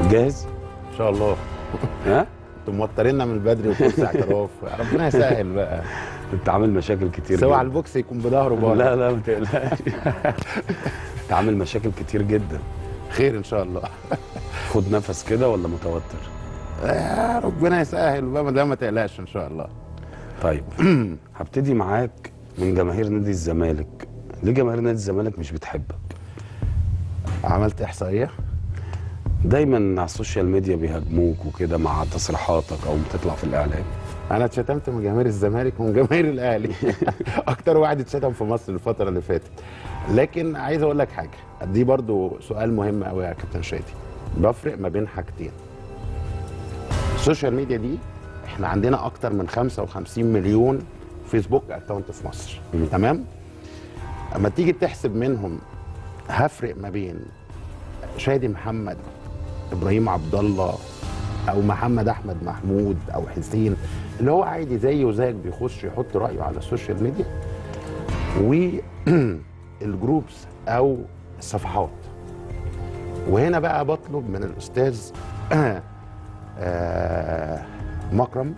جاهز؟ ان شاء الله. ها؟ انتوا موتريننا من بدري وكورس اعتراف، ربنا يسهل بقى. انت عامل مشاكل كتير سواء جدا. على البوكس يكون بظهره بره. لا لا ما تقلقش. انت عامل مشاكل كتير جدا. خير ان شاء الله. خد نفس كده ولا متوتر؟ ربنا يسهل بقى، ده ما تقلقش ان شاء الله. طيب هبتدي معاك من جماهير نادي الزمالك. ليه جماهير نادي الزمالك مش بتحبك؟ عملت احصائيه دايما على السوشيال ميديا بيهاجموك وكده مع تصريحاتك او بتطلع في الاعلام. انا اتشتمت من جماهير الزمالك ومن جماهير الاهلي. اكتر واحد اتشتم في مصر الفتره اللي فاتت. لكن عايز اقول لك حاجه، دي برضو سؤال مهم قوي يا كابتن شادي. بفرق ما بين حاجتين. السوشيال ميديا دي احنا عندنا اكتر من 55 مليون فيسبوك اكونت في مصر. تمام؟ اما تيجي تحسب منهم، هفرق ما بين شادي محمد، ابراهيم عبد الله، او محمد احمد محمود، او حسين اللي هو عادي زيه وزيك بيخش يحط رايه على السوشيال ميديا، والجروبس او الصفحات. وهنا بقى بطلب من الاستاذ مكرم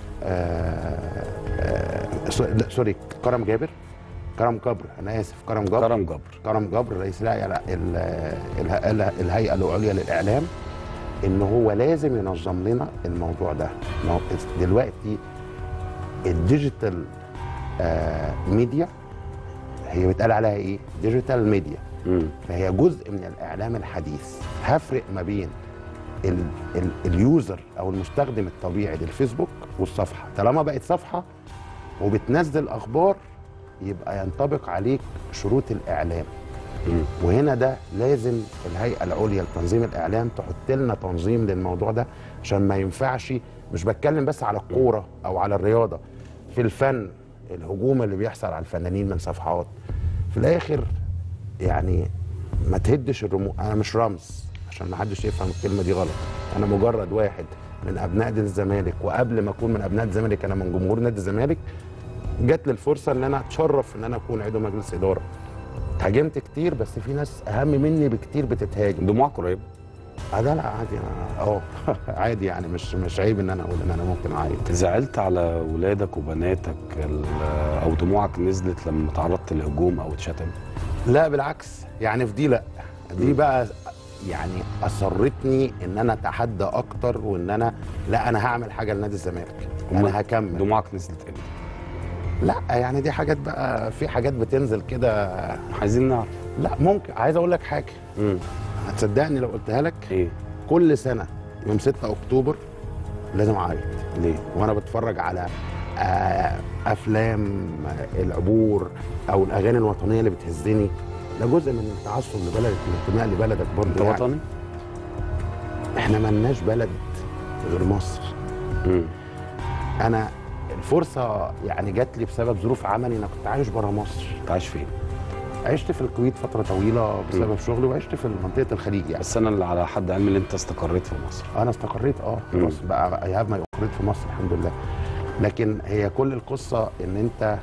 سوري كرم جابر، كرم جبر، انا اسف، كرم جبر، كرم جبر رئيس الهيئه العليا للاعلام، ان هو لازم ينظم لنا الموضوع ده. دلوقتي الديجيتال ميديا هي بيتقال عليها ايه؟ ديجيتال ميديا. فهي جزء من الاعلام الحديث. هفرق ما بين اليوزر او المستخدم الطبيعي للفيسبوك والصفحه. طالما بقت صفحه وبتنزل اخبار يبقى ينطبق عليك شروط الاعلام. وهنا ده لازم الهيئه العليا لتنظيم الاعلام تحط لنا تنظيم للموضوع ده، عشان ما ينفعش. مش بتكلم بس على الكوره او على الرياضه، في الفن الهجوم اللي بيحصل على الفنانين من صفحات. في الاخر يعني ما تهدش الرموز. انا مش رمز عشان ما حدش يفهم الكلمه دي غلط. انا مجرد واحد من ابناء نادي الزمالك، وقبل ما اكون من ابناء الزمالك انا من جمهور نادي الزمالك. جات لي الفرصه ان انا اتشرف ان انا اكون عضو مجلس اداره. اتهاجمت كتير، بس في ناس اهم مني بكتير بتتهاجم. دموعك قريبه؟ ده لا عادي. عادي يعني، مش عيب ان انا اقول ان انا ممكن اعيط. زعلت على ولادك وبناتك او دموعك نزلت لما تعرضت لهجوم او اتشتم؟ لا بالعكس، يعني في دي لا، دي بقى يعني اصرتني ان انا اتحدى اكتر، وان انا لا، انا هعمل حاجه لنادي الزمالك، انا هكمل. دموعك نزلت امتى؟ لا يعني دي حاجات بقى، في حاجات بتنزل كده. عايزين نعرف. لا ممكن، عايز اقول لك حاجه. هتصدقني لو قلتها لك؟ ايه؟ كل سنه يوم 6 اكتوبر لازم اعيط. ليه؟ وانا بتفرج على افلام العبور او الاغاني الوطنيه اللي بتهزني. ده جزء من التعصب لبلدك، الانتماء لبلدك برضه. انت وطني؟ يعني احنا مالناش بلد غير مصر. انا الفرصه يعني جات لي بسبب ظروف عملي. انا كنت عايش بره مصر. انت عايش فين؟ عشت في الكويت فتره طويله بسبب شغلي، وعشت في منطقه الخليج يعني. بس انا اللي على حد علمي ان انت استقريت في مصر. انا استقريت خلاص بقى، اي هاف ماي استقريت في مصر الحمد لله. لكن هي كل القصه ان انت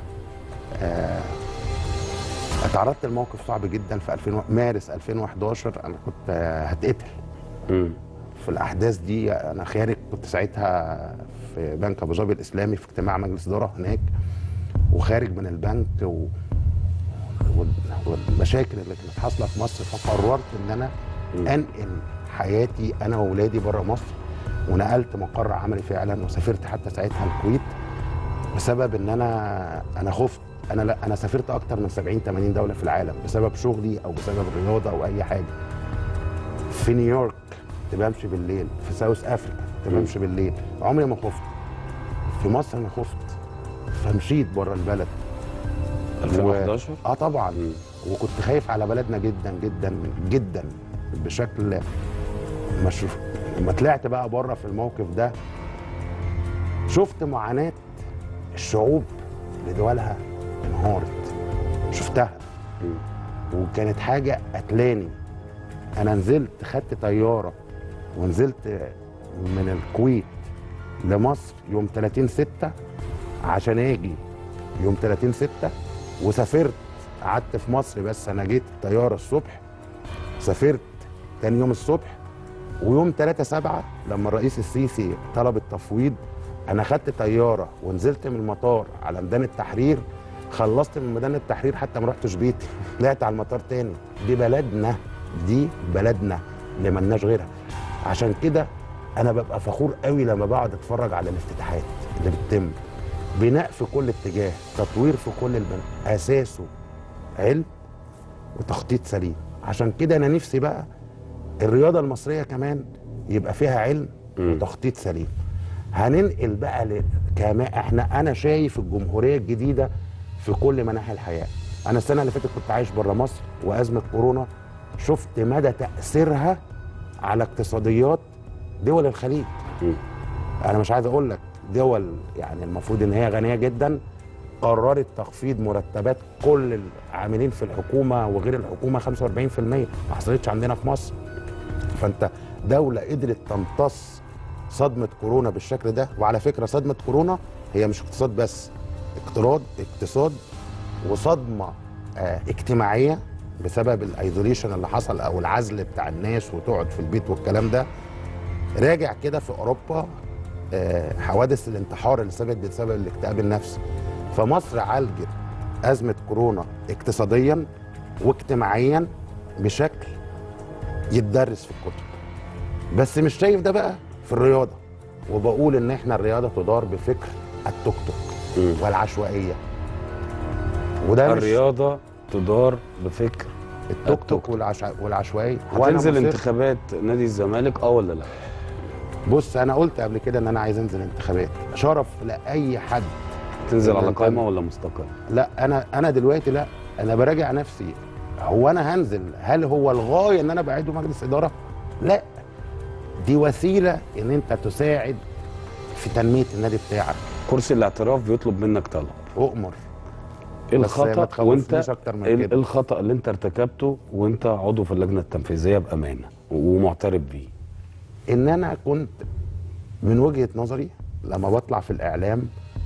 اتعرضت لموقف صعب جدا في مارس 2011. انا كنت هتقتل في الاحداث دي. انا خارج، كنت ساعتها في بنك ابو ظبي الاسلامي في اجتماع مجلس اداره هناك، وخارج من البنك والمشاكل اللي كانت حاصله في مصر. فقررت ان انا انقل حياتي انا واولادي بره مصر، ونقلت مقر عملي فعلا، وسافرت حتى ساعتها الكويت بسبب ان انا خفت. انا سافرت اكتر من 70-80 دوله في العالم بسبب شغلي او بسبب الرياضه او اي حاجه. في نيويورك كنت بمشي بالليل، في ساوث افريكا كنت بمشي بالليل، عمري ما خفت. في مصر انا خفت، فمشيت بره البلد. 2011 طبعا. وكنت خايف على بلدنا جدا جدا جدا بشكل مشروف. لما طلعت بقى بره في الموقف ده، شفت معاناه الشعوب اللي دولها انهارت، شفتها. وكانت حاجه قتلاني. انا نزلت، خدت طياره ونزلت من الكويت لمصر يوم 30/6 عشان اجي يوم 30/6، وسافرت قعدت في مصر. بس انا جيت الطياره الصبح، سافرت تاني يوم الصبح، ويوم 3/7 لما الرئيس السيسي طلب التفويض، انا خدت طياره ونزلت من المطار على ميدان التحرير، خلصت من ميدان التحرير حتى ما رحتش بيتي، طلعت على المطار تاني. دي بلدنا، دي بلدنا اللي ملناش غيرها. عشان كده انا ببقى فخور قوي لما بقعد اتفرج على الافتتاحات اللي بتتم. بناء في كل اتجاه، تطوير في كل البناء، اساسه علم وتخطيط سليم. عشان كده انا نفسي بقى الرياضه المصريه كمان يبقى فيها علم وتخطيط سليم. هننقل بقى انا شايف الجمهوريه الجديده في كل مناحي الحياه. انا السنه اللي فاتت كنت عايش بره مصر، وازمه كورونا شفت مدى تاثيرها على اقتصاديات دول الخليج. انا مش عايز اقول لك دول يعني المفروض ان هي غنيه جدا قررت تخفيض مرتبات كل العاملين في الحكومه وغير الحكومه 45%، ما حصلتش عندنا في مصر. فانت دوله قدرت تمتص صدمه كورونا بالشكل ده. وعلى فكره صدمه كورونا هي مش اقتصاد بس، اقتصاد وصدمه اجتماعيه بسبب الايزوليشن اللي حصل او العزل بتاع الناس وتقعد في البيت والكلام ده. راجع كده في اوروبا حوادث الانتحار اللي ثبت بسبب الاكتئاب النفسي. فمصر عالجت ازمه كورونا اقتصاديا واجتماعيا بشكل يتدرس في الكتب. بس مش شايف ده بقى في الرياضه، وبقول ان احنا الرياضه تدار بفكر التوك توك والعشوائيه. وده الرياضه تدار بفكر التوك توك والعشوائيه. هتنزل انتخابات نادي الزمالك ولا لا؟ بص انا قلت قبل كده ان انا عايز انزل انتخابات، شرف لاي حد. تنزل على قائمه ولا مستقل؟ لا انا دلوقتي لا، انا براجع نفسي. هو انا هنزل، هل هو الغايه ان انا بعيده مجلس اداره؟ لا، دي وسيله ان انت تساعد في تنميه النادي بتاعك. كرسي الاعتراف بيطلب منك طلب، اؤمر. ايه الخطا وانت ايه الخطا اللي انت ارتكبته وانت عضو في اللجنه التنفيذيه بامانه ومعترف بيه؟ ان انا كنت من وجهه نظري لما بطلع في الاعلام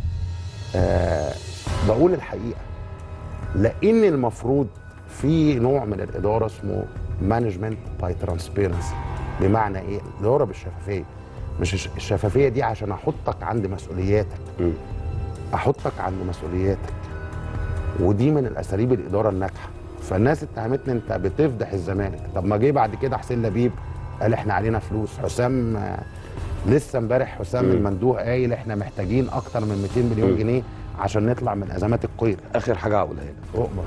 بقول الحقيقه، لان المفروض في نوع من الاداره اسمه مانجمنت باي ترانسبيرنسي. بمعنى ايه؟ الاداره بالشفافيه. مش الشفافيه دي عشان احطك عند مسؤولياتك، احطك عند مسؤولياتك. ودي من الاساليب الاداره الناجحه. فالناس اتهمتني انت بتفضح الزمالك. طب ما جه بعد كده حسين لبيب قال احنا علينا فلوس، حسام لسه امبارح حسام المندوه قايل احنا محتاجين اكتر من 200 مليون جنيه عشان نطلع من ازمات القيد. اخر حاجه هقولها لك، اؤمر.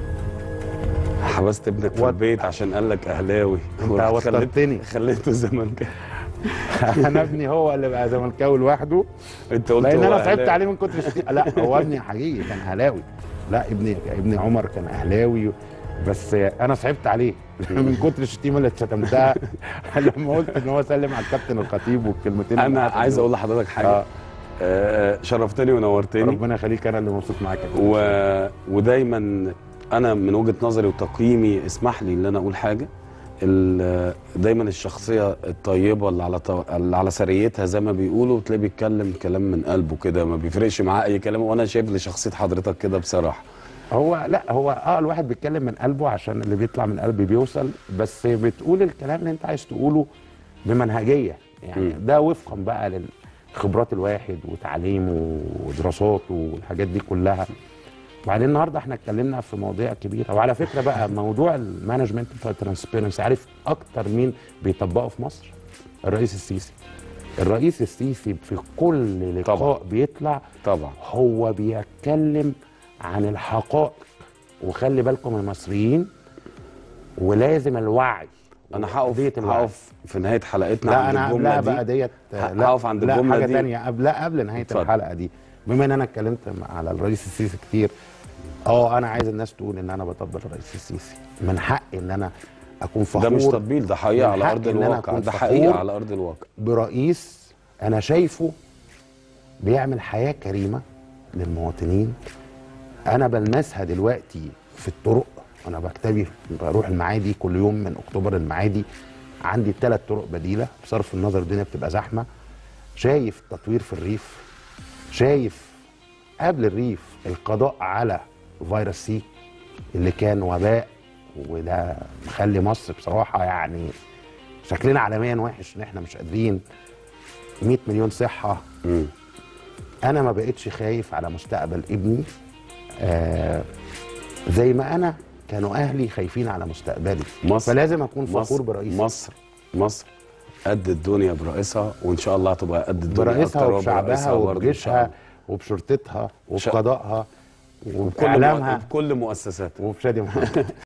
حبست ابنك في البيت عشان قال لك اهلاوي، انت وصلتني خليته زملكاوي. انا ابني هو اللي بقى زملكاوي لوحده. انت قلت لان انا صعبت عليه من كتر الشتيمه. لا هو ابني حقيقي كان اهلاوي. لا ابني عمر كان اهلاوي، بس انا صعبت عليه من كتر الشتيمه اللي اتشتمتها لما قلت ان هو سلم على الكابتن الخطيب والكلمتين. انا عايز اقول لحضرتك حاجه. شرفتني ونورتني. ربنا يخليك، انا اللي مبسوط معاك. ودايما انا من وجهه نظري وتقييمي، اسمح لي ان انا اقول حاجه، دايما الشخصيه الطيبه اللي على سريتها زي ما بيقولوا تلاقيه بيتكلم كلام من قلبه كده، ما بيفرقش معاه اي كلام. وانا شايف لشخصيه حضرتك كده بصراحه. هو الواحد بيتكلم من قلبه عشان اللي بيطلع من قلبي بيوصل، بس بتقول الكلام اللي انت عايز تقوله بمنهجيه يعني. ده وفقا بقى لخبرات الواحد وتعليمه ودراساته والحاجات دي كلها. وبعدين النهارده احنا اتكلمنا في مواضيع كبيره. وعلى فكره بقى موضوع المانجمنت ترانسبيرنسي، عارف اكتر مين بيطبقه في مصر؟ الرئيس السيسي. الرئيس السيسي في كل لقاء طبعا بيطلع طبعا هو بيتكلم عن الحقائق. وخلي بالكم المصريين، ولازم الوعي. انا هقف في نهايه حلقتنا عند الجمله دي. بقى ديت هقف عند الجمله حاجه دي ثانيه قبل نهايه الحلقه دي. بما ان انا اتكلمت على الرئيس السيسي كتير، انا عايز الناس تقول ان انا بطبل الرئيس السيسي. من حقي ان انا اكون فخور. ده مش تطبيل، ده حقيقه على ارض الواقع. ده حقيقه على ارض الواقع برئيس انا شايفه بيعمل حياه كريمه للمواطنين. انا بلمسها دلوقتي في الطرق. انا بروح المعادي كل يوم من اكتوبر المعادي، عندي 3 طرق بديله بصرف النظر الدنيا بتبقى زحمه. شايف تطوير في الريف، شايف قبل الريف القضاء على فيروس سي اللي كان وباء، وده مخلي مصر بصراحه يعني شكلنا عالميا وحش ان احنا مش قادرين. 100 مليون صحه. انا ما بقتش خايف على مستقبل ابني زي ما انا كانوا اهلي خايفين على مستقبلي. مصر فلازم اكون فخور برئيسي. مصر قد الدنيا برئيسها، وان شاء الله هتبقى قد الدنيا برئيسها اكتر، وبشعبها وبجيشها وبشرطتها وبقضائها وباعلامها وبكل مؤسساتها وبشادي محمد